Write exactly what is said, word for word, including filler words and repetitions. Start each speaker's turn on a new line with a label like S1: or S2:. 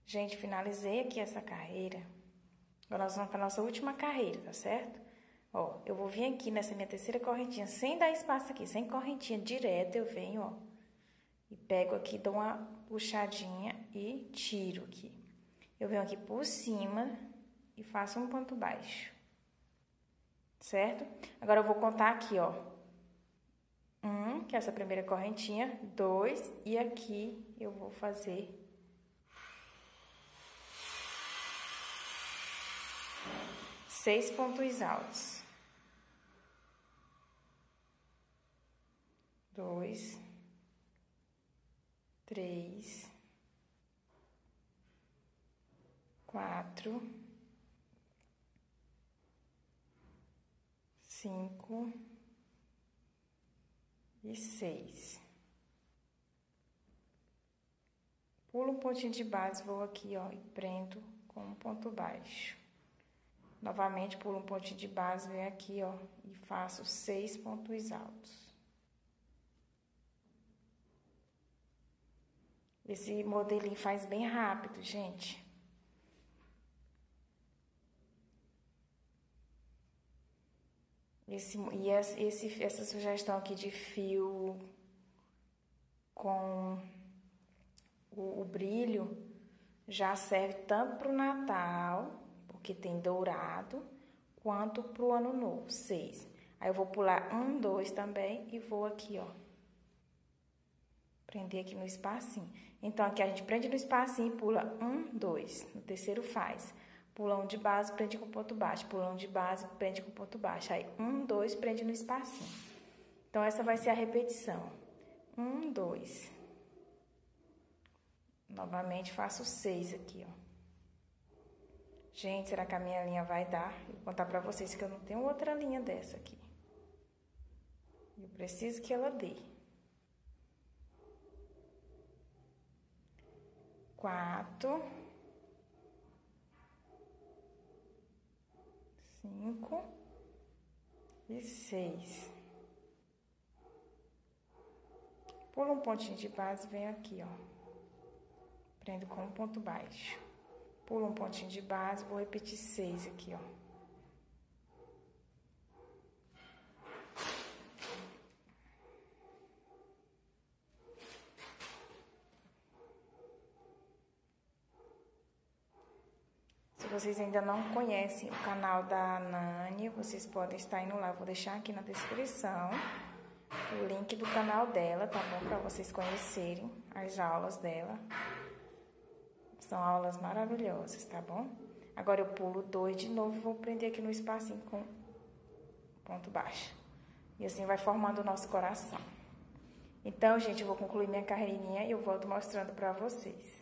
S1: Gente, finalizei aqui essa carreira. Agora nós vamos para a nossa última carreira, tá certo? Ó, eu vou vir aqui nessa minha terceira correntinha, sem dar espaço aqui, sem correntinha direta, eu venho, ó. E pego aqui, dou uma puxadinha e tiro aqui. Eu venho aqui por cima e faço um ponto baixo. Certo? Agora eu vou contar aqui, ó. Um, que é essa primeira correntinha. Dois, e aqui eu vou fazer... seis pontos altos. Dois... Três... Quatro... Cinco... E seis. Pulo um pontinho de base, vou aqui, ó, e prendo com um ponto baixo. Novamente, pulo um pontinho de base, venho aqui, ó, e faço seis pontos altos. Esse modelinho faz bem rápido, gente. Esse, e esse, essa sugestão aqui de fio com o, o brilho já serve tanto para o Natal, porque tem dourado, quanto para o Ano Novo, seis. Aí eu vou pular um, dois também e vou aqui, ó. Prender aqui no espacinho. Então, aqui a gente prende no espacinho e pula um, dois. No terceiro faz. Pula um de base, prende com ponto baixo. Pula um de base, prende com ponto baixo. Aí, um, dois, prende no espacinho. Então, essa vai ser a repetição. Um, dois. Novamente, faço seis aqui, ó. Gente, será que a minha linha vai dar? Eu vou contar pra vocês que eu não tenho outra linha dessa aqui. Eu preciso que ela dê. Quatro. Cinco. E seis. Pula um pontinho de base, vem aqui, ó. Prendo com um ponto baixo. Pula um pontinho de base, vou repetir seis aqui, ó. Se vocês ainda não conhecem o canal da Nani, vocês podem estar indo lá. Vou deixar aqui na descrição o link do canal dela, tá bom? Pra vocês conhecerem as aulas dela. São aulas maravilhosas, tá bom? Agora eu pulo dois de novo, vou prender aqui no espacinho com ponto baixo. E assim vai formando o nosso coração. Então, gente, eu vou concluir minha carreirinha e eu volto mostrando pra vocês.